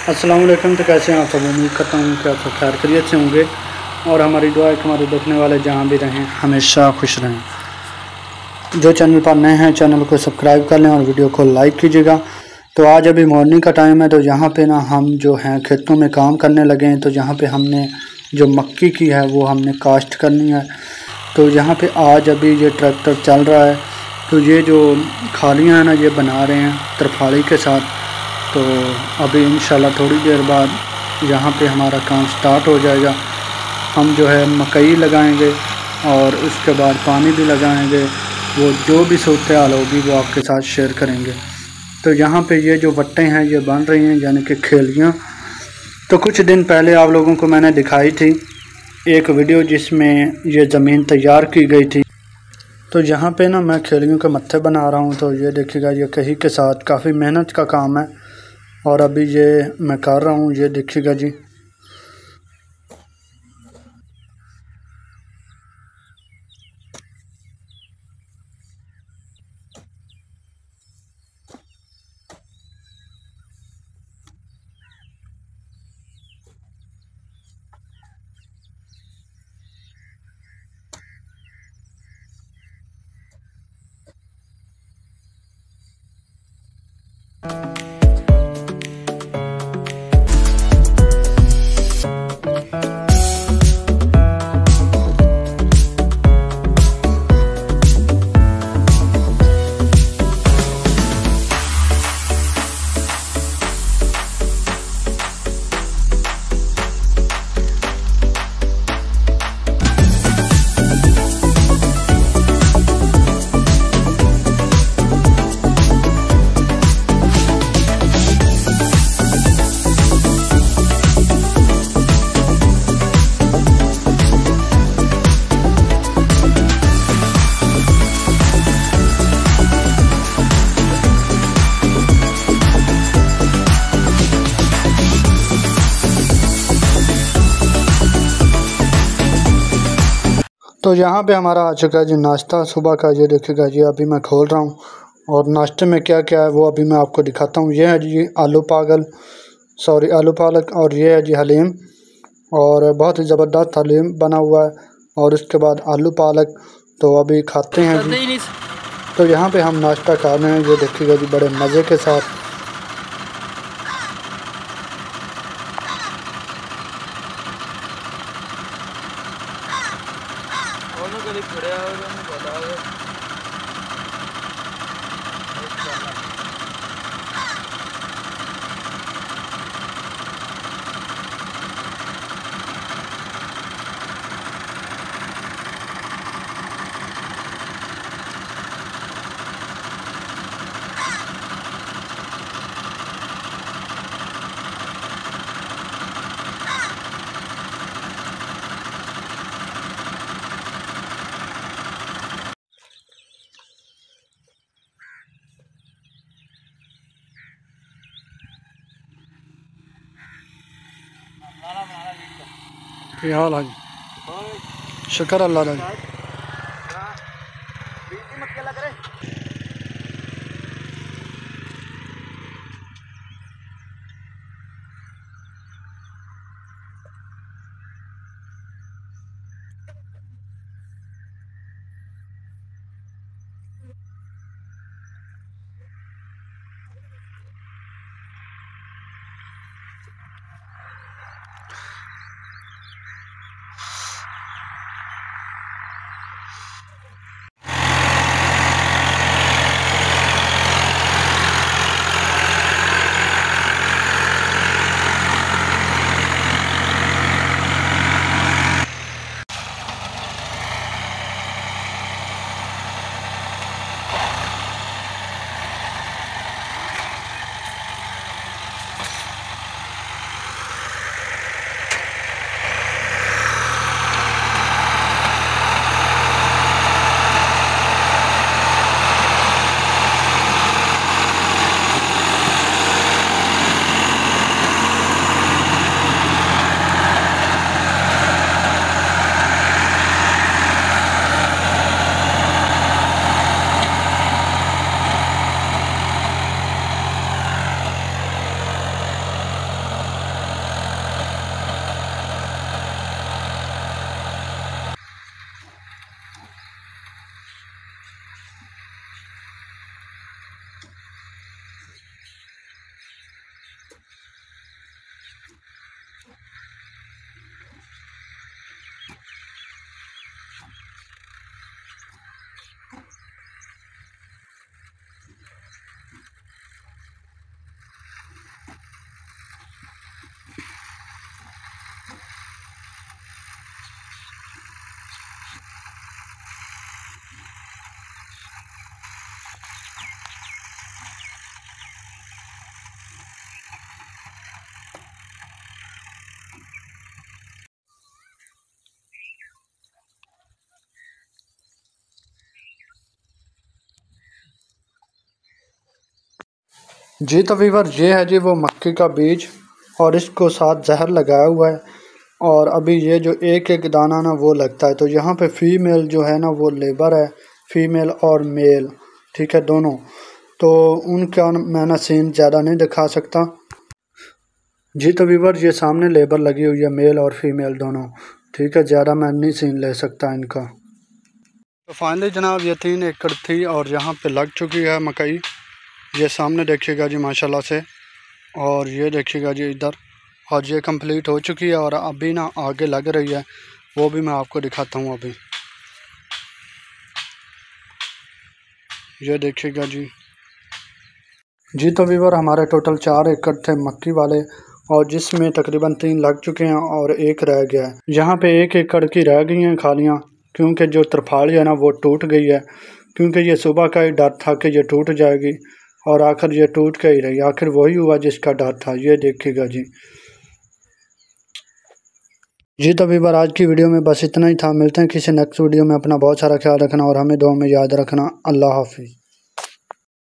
अस्सलाम वालेकुम। तो कैसे हैं आप सब? उम्मीद करता हूँ कि आप सब खैर खैरियत से होंगे और हमारी दुआ है कि हमारे देखने वाले जहाँ भी रहें हमेशा खुश रहें। जो चैनल पर नए हैं चैनल को सब्सक्राइब कर लें और वीडियो को लाइक कीजिएगा। तो आज अभी मॉर्निंग का टाइम है, तो यहाँ पे ना हम जो हैं खेतों में काम करने लगे हैं। तो यहाँ पे हमने जो मक्की की है वो हमने काश्त करनी है। तो यहाँ पे आज अभी ये ट्रैक्टर चल रहा है। तो ये जो खालियाँ हैं ना ये बना रहे हैं तरफाड़ी के साथ। तो अभी इंशाल्लाह थोड़ी देर बाद यहाँ पे हमारा काम स्टार्ट हो जाएगा। हम जो है मकई लगाएंगे और उसके बाद पानी भी लगाएंगे। वो जो भी सूरत हाल होगी वो आपके साथ शेयर करेंगे। तो यहाँ पे ये जो वट्टे हैं ये बन रही हैं यानी कि खेलियाँ। तो कुछ दिन पहले आप लोगों को मैंने दिखाई थी एक वीडियो जिसमें ये ज़मीन तैयार की गई थी। तो यहाँ पे ना मैं खेलियों के मत्थे बना रहा हूँ। तो ये देखिएगा ये कहीं के साथ काफ़ी मेहनत का काम है और अभी ये मैं कर रहा हूँ। ये देखिएगा जी। तो यहाँ पे हमारा आ चुका है जी नाश्ता सुबह का। ये देखिएगा जी अभी मैं खोल रहा हूँ और नाश्ते में क्या क्या है वो अभी मैं आपको दिखाता हूँ। ये है जी आलू पालक और ये है जी हलीम और बहुत ही ज़बरदस्त हलीम बना हुआ है और उसके बाद आलू पालक। तो अभी खाते हैं जी। तो यहाँ पे हम नाश्ता खा रहे हैं। ये देखिएगा जी बड़े मज़े के साथ। क्या हाल है? शुक्र अल्लाह का। जी तो वीवर ये है जी वो मक्की का बीज और इसको साथ जहर लगाया हुआ है और अभी ये जो एक एक दाना ना वो लगता है। तो यहाँ पे फीमेल जो है ना वो लेबर है, फीमेल और मेल, ठीक है दोनों। तो उनका मैं ना सीन ज़्यादा नहीं दिखा सकता। जी तो वीवर ये सामने लेबर लगी हुई है, मेल और फीमेल दोनों, ठीक है। ज़्यादा मैं नहीं सीन ले सकता इनका। तो फाइनली जनाब ये 3 एकड़ थी और यहाँ पे लग चुकी है मकई। ये सामने देखिएगा जी माशाल्लाह से, और ये देखिएगा जी इधर, और ये कंप्लीट हो चुकी है और अभी ना आगे लग रही है, वो भी मैं आपको दिखाता हूँ अभी। ये देखिएगा जी। जी तो वीवर हमारे टोटल 4 एकड़ थे मक्की वाले, और जिसमें तकरीबन 3 लग चुके हैं और एक रह गया है। यहाँ पे 1 एकड़ की रह गई हैं खालियाँ, क्योंकि जो तरफाली है ना वो टूट गई है, क्योंकि ये सुबह का ही डर था कि ये टूट जाएगी और आखिर ये टूट के ही रही। आखिर वही हुआ जिसका डर था। ये देखिएगा जी। जी तो वीवर आज की वीडियो में बस इतना ही था। मिलते हैं किसी नेक्स्ट वीडियो में। अपना बहुत सारा ख्याल रखना और हमें दुआ में याद रखना। अल्लाह हाफिज़।